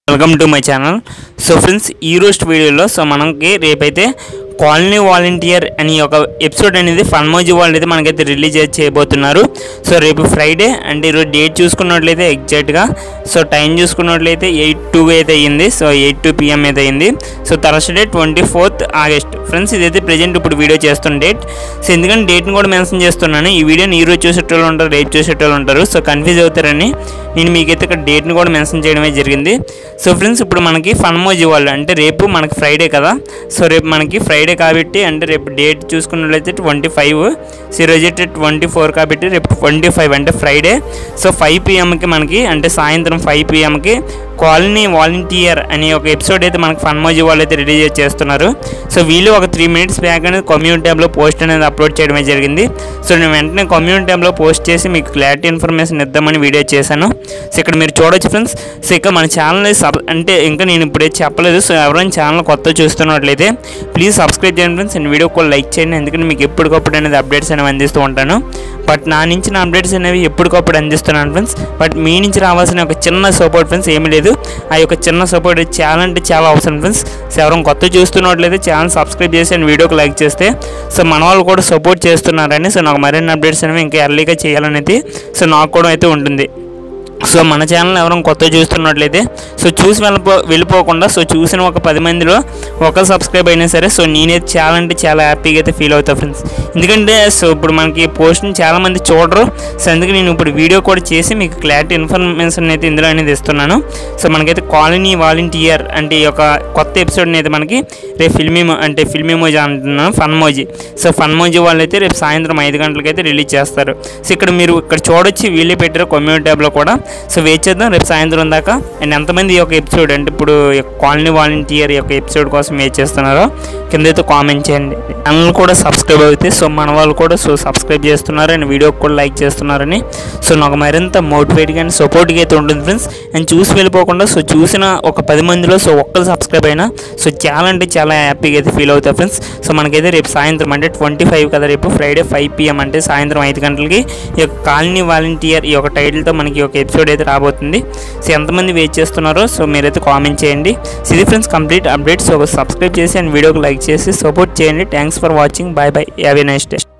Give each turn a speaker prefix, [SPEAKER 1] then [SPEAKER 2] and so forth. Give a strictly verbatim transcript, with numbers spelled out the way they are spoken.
[SPEAKER 1] Welcome to my channel. So friends, ఈ రోజు వీడియోలో సో మనకి రేపైతే కాలనీ వాలంటీర్ అని ఒక ఎపిసోడ్ అనేది ఫన్మోజీ వాళ్ళు అయితే మనకైతే రిలీజ్ చేయబోతున్నారు. సో రేపు ఫ్రైడే అంటే ఈరోజు డేట్ చూసుకున్నట్లయితే ఎగ్జాక్ట్గా సో టైం చూసుకున్నట్లయితే ఎయిట్ టూ అయితే అయ్యింది. సో ఎయిట్ టూ పిఎం అయితే అయింది. So Thursday twenty fourth August friends, ఇదైతే ప్రజెంట్ ఇప్పుడు వీడియో చేస్తున్న డేట్. సో ఎందుకంటే డేట్ని కూడా మెన్షన్ చేస్తున్నాను. ఈ వీడియోని ఈ రోజు చూసేటోళ్ళు ఉంటారు, రేపు చూసేటోళ్ళు ఉంటారు. సో కన్ఫ్యూజ్ అవుతారని నేను మీకైతే ఇక్కడ డేట్ని కూడా మెన్షన్ చేయడమే జరిగింది. సో ఫ్రెండ్స్, ఇప్పుడు మనకి ఫన్మోజీ వాళ్ళు అంటే రేపు మనకి ఫ్రైడే కదా. సో రేపు మనకి ఫ్రైడే కాబట్టి అంటే రేపు డేట్ చూసుకున్నట్లయితే ట్వంటీ ఫైవ్ సో ఈరోజు అయితే ట్వంటీ ఫోర్ కాబట్టి రేపు ట్వంటీ ఫైవ్ అంటే ఫ్రైడే. సో ఫైవ్ పిఎంకి మనకి అంటే సాయంత్రం ఫైవ్ పిఎంకి కాలనీ వాలంటీర్ అనే ఒక ఎపిసోడ్ అయితే మనకి ఫన్మోజీ వాళ్ళు అయితే రిలీజ్ చేస్తున్నారు. సో వీళ్ళు ఒక త్రీ మినిట్స్ బ్యాక్ అనేది కమ్యూనిటీ ట్యాబ్లో పోస్ట్ అనేది అప్లోడ్ చేయడమే జరిగింది. సో నేను వెంటనే కమ్యూనిటీ ట్యాబ్లో పోస్ట్ చేసి మీకు క్లారిటీ ఇన్ఫర్మేషన్ ఇద్దామని వీడియో చేశాను. సో ఇక్కడ మీరు చూడొచ్చు ఫ్రెండ్స్. సో ఇక మన ఛానల్ సబ్ అంటే ఇంకా నేను ఇప్పుడే చెప్పలేదు. సో ఎవరైనా ఛానల్ కొత్త చూస్తున్నట్లయితే ప్లీజ్ సబ్స్క్రైబ్ చేయండి ఫ్రెండ్స్, అండ్ వీడియో కూడా లైక్ చేయండి. ఎందుకంటే మీకు ఎప్పటికప్పుడు అనేది అప్డేట్స్ అనేవి అందిస్తూ ఉంటాను. బట్ నా నుంచి నా అప్డేట్స్ అనేవి ఎప్పటికప్పుడు అందిస్తున్నాను ఫ్రెండ్స్. బట్ మీ నుంచి రావాల్సిన ఒక చిన్న సపోర్ట్ ఫ్రెండ్స్, ఏమీ లేదు. ఆ యొక్క చిన్న సపోర్ట్ చాలా అంటే చాలా అవసరం ఫ్రెండ్స్. సో ఎవరైనా కొత్త చూస్తున్నట్లయితే ఛానల్ సబ్స్క్రైబ్ చేసి అండ్ వీడియోకి లైక్ చేస్తే సో మన వాళ్ళు కూడా సపోర్ట్ చేస్తున్నారని సో నాకు మరిన్ని అప్డేట్స్ అనేవి ఇంకా ఎర్లీగా చేయాలనేది సో నాకు కూడా అయితే ఉంటుంది. సో మన ఛానల్ ఎవరైనా కొత్త చూస్తున్నట్లయితే సో చూసి వెళ్ళిపో వెళ్ళిపోకుండా సో చూసిన ఒక పది మందిలో ఒక సబ్స్క్రైబ్ అయినా సరే సో నేనైతే చాలా అంటే చాలా హ్యాపీగా అయితే ఫీల్ అవుతాను ఫ్రెండ్స్. ఎందుకంటే సో ఇప్పుడు మనకి పోస్ట్ని చాలామంది చూడరు. సో అందుకే నేను ఇప్పుడు వీడియో కూడా చేసి మీకు క్లారిటీ ఇన్ఫర్మేషన్ అయితే ఇందులో అనేది ఇస్తున్నాను. సో మనకైతే కాలనీ వాలంటీర్ అంటే ఈ యొక్క కొత్త ఎపిసోడ్ని అయితే మనకి రేపు ఫిల్మీ అంటే ఫిల్మీమోజీ అంటున్నాను ఫన్మోజీ. సో ఫన్మోజీ వాళ్ళు అయితే రేపు సాయంత్రం ఐదు గంటలకైతే రిలీజ్ చేస్తారు. సో ఇక్కడ మీరు ఇక్కడ చూడొచ్చి వీళ్ళే పెట్టారు కమ్యూనిటీ ట్యాబ్లో కూడా. సో వెయిట్ చేద్దాం రేపు సాయంత్రం దాకా. అండ్ ఎంతమంది ఈ యొక్క ఎపిసోడ్ అంటే ఇప్పుడు కాలనీ వాలంటీర్ యొక్క ఎపిసోడ్ కోసం వెయిట్ చేస్తున్నారో కింద అయితే కామెంట్ చేయండి. ఛానల్ కూడా సబ్స్క్రైబ్ అవుతే సో మన వాళ్ళు కూడా సో సబ్స్క్రైబ్ చేస్తున్నారు అండ్ వీడియోకి కూడా లైక్ చేస్తున్నారని సో నాకు మరింత మోటివేట్గా అండ్ సపోర్ట్గా అయితే ఉంటుంది ఫ్రెండ్స్. అండ్ చూసి వెళ్ళిపోకుండా సో చూసిన ఒక పది మందిలో సో ఒక్కరు సబ్స్క్రైబ్ అయినా సో చాలా అంటే చాలా హ్యాపీగా అయితే ఫీల్ అవుతాయి ఫ్రెండ్స్. సో మనకైతే రేపు సాయంత్రం అంటే ట్వంటీ ఫైవ్ కదా రేపు ఫ్రైడే ఫైవ్ పిఎం అంటే సాయంత్రం ఐదు గంటలకి ఈ యొక్క కాలనీ వాలంటీర్ ఈ యొక్క టైటిల్తో మనకి ఒక ఎపిసోడ్ అయితే రాబోతుంది. సో ఎంతమంది వెయిట్ చేస్తున్నారో సో మీరైతే కామెంట్ చేయండి. సో ఇది friends complete update. So subscribe చేసి అండ్ వీడియోకి లైక్ చేసి సపోర్ట్ చేయండి. Thanks for watching. Bye bye. Have a nice day.